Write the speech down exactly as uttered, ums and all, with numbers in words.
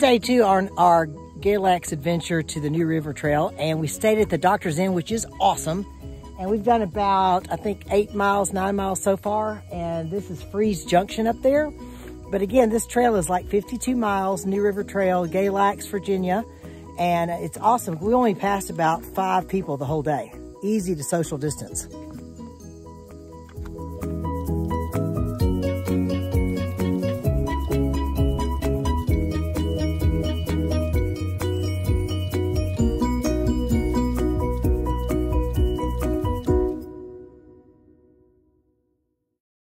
day two on our Galax adventure to the New River Trail, and we stayed at the Doctor's Inn, which is awesome. And we've done about, I think, eight miles, nine miles so far. And this is Fries Junction up there. But again, this trail is like fifty-two miles, New River Trail, Galax, Virginia. And it's awesome. We only passed about five people the whole day. Easy to social distance.